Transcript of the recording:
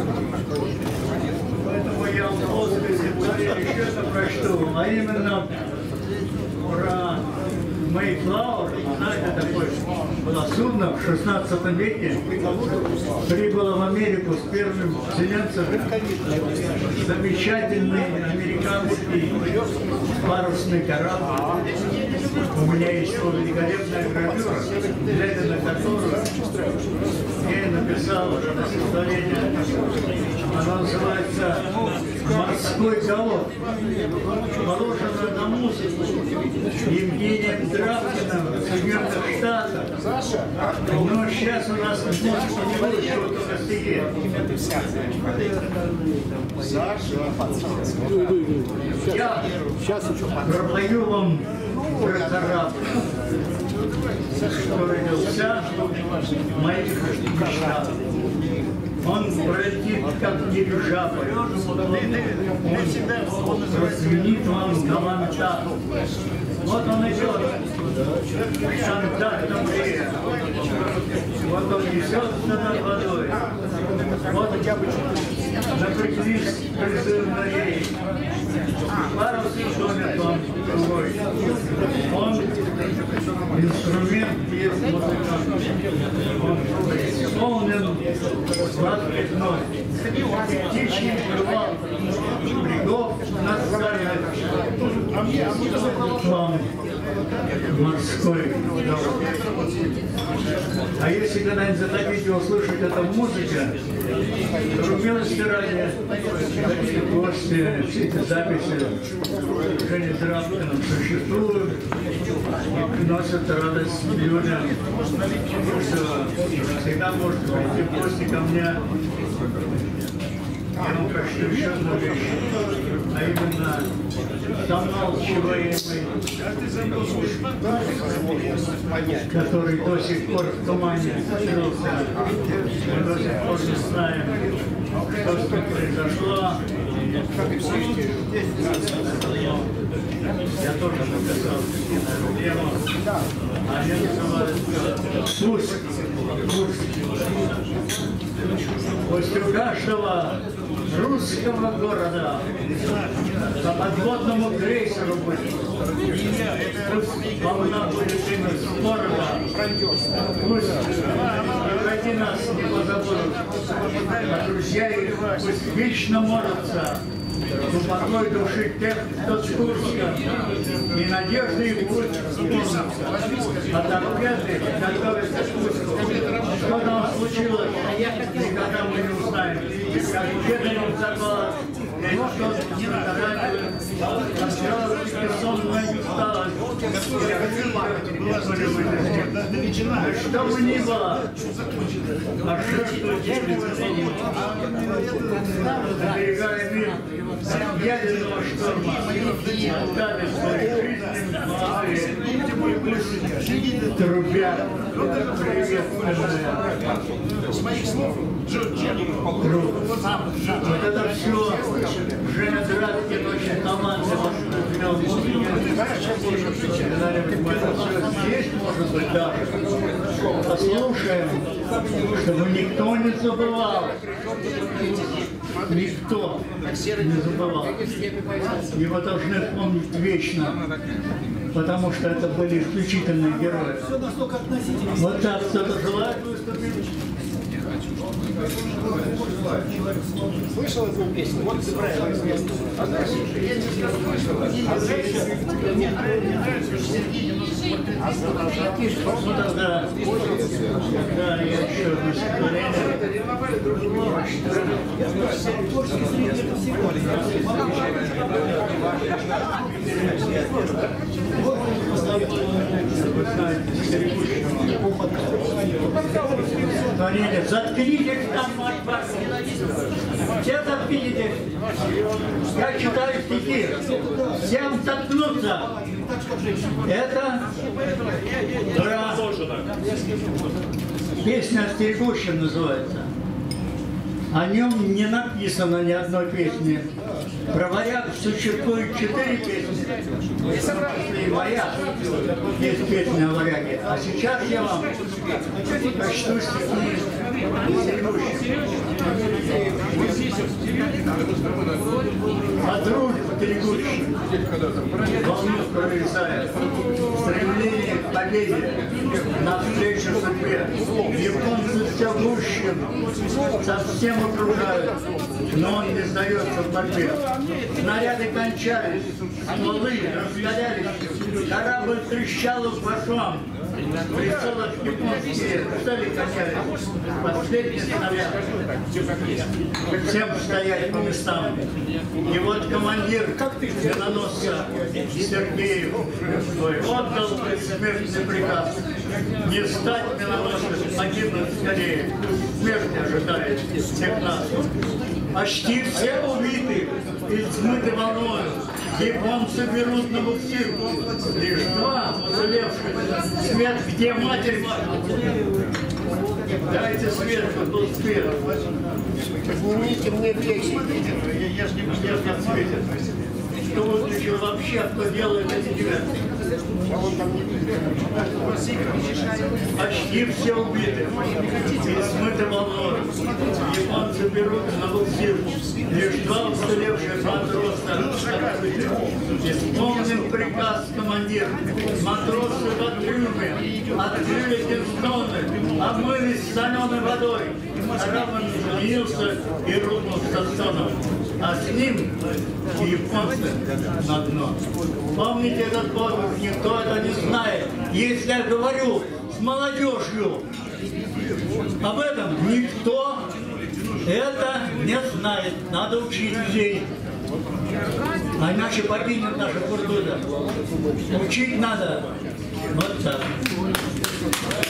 Поэтому я в плоскости еще это прочту, а именно про Мэйфлауэр, знаете, такое было судно в 16 веке, прибыло в Америку с первым вселенцем замечательный американский парусный корабль. У меня есть великолепная гравюра, глядя на которую я и написал уже на стихотворение. Оно называется «Морской колод». Положено на музыку Евгением Драбкиным в Соединенных Штатах. Но сейчас у нас музыки не будет, что только стихи. Я пропою вам про корабль, который родился в моих мечтах. Он пролетит, как дирижабль, он разменит вам на ландах. Вот он идет, в стандартном мире. Вот он несется над водой. Вот напряглись призыв морей. Парус тонет он другой. Он инструмент есть музыкант. Он исполнен сладких нот. Птичьим крылом брегов наставят вам морской дорог. А если когда-нибудь захотите услышать это в музыке, то милости ради, можете все эти записи Жени Драбкиным существуют и приносят радость людям. Всегда можете прийти в гости ко мне. Я вам прочту еще одну вещь, а именно замалчиваемый, который до сих пор в тумане скрылся. Мы до сих пор не знаем, что с ним произошло. Я тоже написал на эту тему. Они называются «Пусть». После каждого русского города по подводному крейсеру будет. Пусть волна будет из города. Пусть враги нас не позабудут. А друзья их пусть вечно молятся. Упокой души тех, кто с Курска, и надежды их путь сбудутся. А торпеды готовятся к Курску. Что там случилось, никогда мы не узнаем. Как бедаем заклад, что не заранее, бессонная усталость. Что бы ни было, а жертвуйте оберегая мир от ядерного шторма, отдали свои жизни молодые, трубят приветственные. Вот это все Женя Драбкин очень талантливо вел музыку. Здесь, может быть, даже послушаем, чтобы никто не забывал. Никто не забывал. Его должны помнить вечно, потому что это были исключительные герои. Вот так кто-то желает выступить? Слышал эту песню? Вот ты правильно известно. Ну тогда я еще на стихотворение. Заткнитесь там, мать вас ненавидит. Все заткнитесь. Я читаю стихи. Всем заткнуться. Это про песня о стерегущем называется. О нем не написано ни одной песни. Про варяг существует 4 песни. И моя есть песня о варяге. А сейчас я вам прочту стихи о стерегущем. От руль потерегущий, волну прорезает, стремление к победе навстречу судьбе. Японцы все гущем, совсем окружают, но он не сдается в борьбе. Снаряды кончались, стволы раскалялись, корабль трещал в башмам. Прицелов японские цели качались, последний снаряд. Всем стоять по местам. И вот командир миноносца Сергеев отдал предсмертный приказ. Не стать миноносцем, погибнуть скорее. Смерть ожидает всех нас. Почти все убиты и смыты волною. Японцы берут на буксир. Лишь два уцелевших. Свет, где матерь ваша? Дайте свет, как был свет. Поднимите мне плечи. Я ж не отсветит. Кто выключил вообще, кто делает эти девятки? Почти все убиты. И смыты волной. Японцы берут на буксир. Лишь два уцелевших матроса открыты. Исполнил приказ командир. Матросы в отрыве открыли кенстоны, обмылись соленой водой. Корабль изменился и рухнул со стоном. А с ним японцы на дно. Помните этот подвиг, никто это не знает. Если я говорю с молодежью об этом, никто это не знает. Надо учить людей. А иначе погибнет наша культура. Учить надо вот так.